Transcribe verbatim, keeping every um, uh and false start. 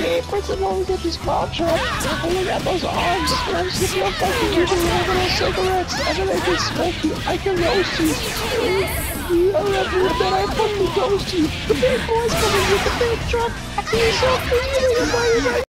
Hey, principal, we get this small truck. Oh, look at those arms. I'm sitting up fucking using little cigarettes. And then I can smoke you. I can roast you. I love you, then I fucking roast you. The big boy's coming with the big truck. I feel so free.